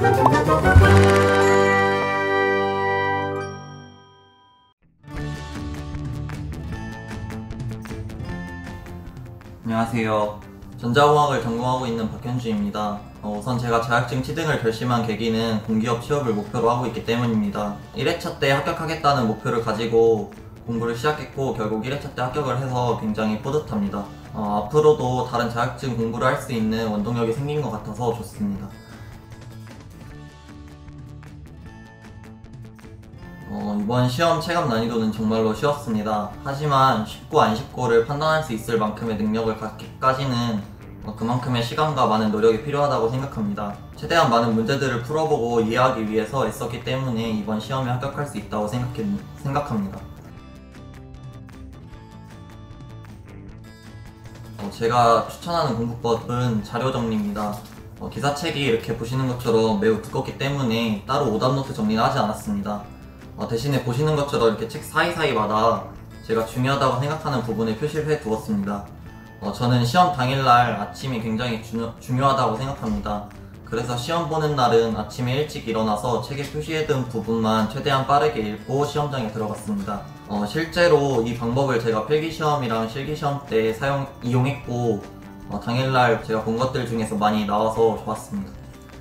안녕하세요. 전자공학을 전공하고 있는 박현주입니다. 우선 제가 자격증 취득을 결심한 계기는 공기업 취업을 목표로 하고 있기 때문입니다. 1회차 때 합격하겠다는 목표를 가지고 공부를 시작했고 결국 1회차 때 합격을 해서 굉장히 뿌듯합니다. 앞으로도 다른 자격증 공부를 할 수 있는 원동력이 생긴 것 같아서 좋습니다. 이번 시험 체감 난이도는 정말로 쉬웠습니다. 하지만 쉽고 안 쉽고를 판단할 수 있을 만큼의 능력을 갖기까지는 그만큼의 시간과 많은 노력이 필요하다고 생각합니다. 최대한 많은 문제들을 풀어보고 이해하기 위해서 애썼기 때문에 이번 시험에 합격할 수 있다고 생각합니다. 제가 추천하는 공부법은 자료정리입니다. 기사책이 이렇게 보시는 것처럼 매우 두껍기 때문에 따로 오답노트 정리는 하지 않았습니다. 대신에 보시는 것처럼 이렇게 책 사이사이마다 제가 중요하다고 생각하는 부분을 표시를 해 두었습니다. 저는 시험 당일날 아침이 굉장히 중요하다고 생각합니다. 그래서 시험 보는 날은 아침에 일찍 일어나서 책에 표시해둔 부분만 최대한 빠르게 읽고 시험장에 들어갔습니다. 실제로 이 방법을 제가 필기시험이랑 실기시험 때 이용했고 당일날 제가 본 것들 중에서 많이 나와서 좋았습니다.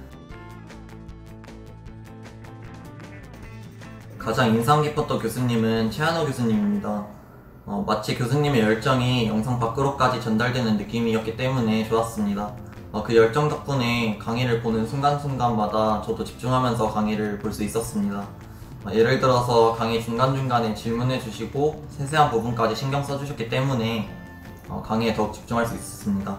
가장 인상 깊었던 교수님은 최한호 교수님입니다. 마치 교수님의 열정이 영상 밖으로까지 전달되는 느낌이었기 때문에 좋았습니다. 그 열정 덕분에 강의를 보는 순간순간마다 저도 집중하면서 강의를 볼 수 있었습니다. 예를 들어서 강의 중간중간에 질문해 주시고 세세한 부분까지 신경 써주셨기 때문에 강의에 더욱 집중할 수 있었습니다.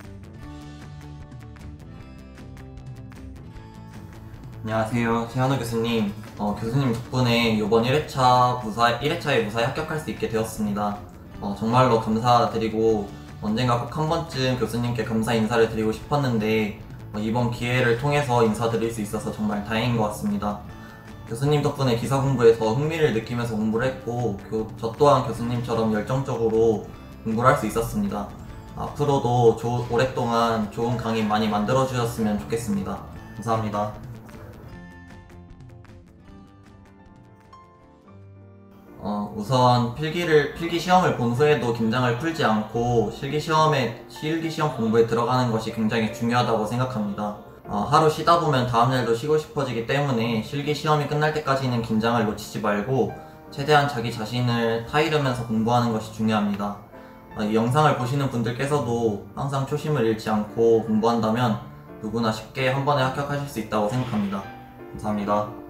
안녕하세요. 최한호 교수님. 교수님 덕분에 이번 1회차에 무사히 합격할 수 있게 되었습니다. 정말로 감사드리고 언젠가 꼭 한 번쯤 교수님께 감사 인사를 드리고 싶었는데 이번 기회를 통해서 인사드릴 수 있어서 정말 다행인 것 같습니다. 교수님 덕분에 기사 공부에 더 흥미를 느끼면서 공부를 했고 저 또한 교수님처럼 열정적으로 공부를 할 수 있었습니다. 앞으로도 오랫동안 좋은 강의 많이 만들어 주셨으면 좋겠습니다. 감사합니다. 우선 필기 시험을 본 후에도 긴장을 풀지 않고 실기시험 공부에 들어가는 것이 굉장히 중요하다고 생각합니다. 하루 쉬다 보면 다음날도 쉬고 싶어지기 때문에 실기시험이 끝날 때까지는 긴장을 놓치지 말고 최대한 자기 자신을 타이르면서 공부하는 것이 중요합니다. 이 영상을 보시는 분들께서도 항상 초심을 잃지 않고 공부한다면 누구나 쉽게 한 번에 합격하실 수 있다고 생각합니다. 감사합니다.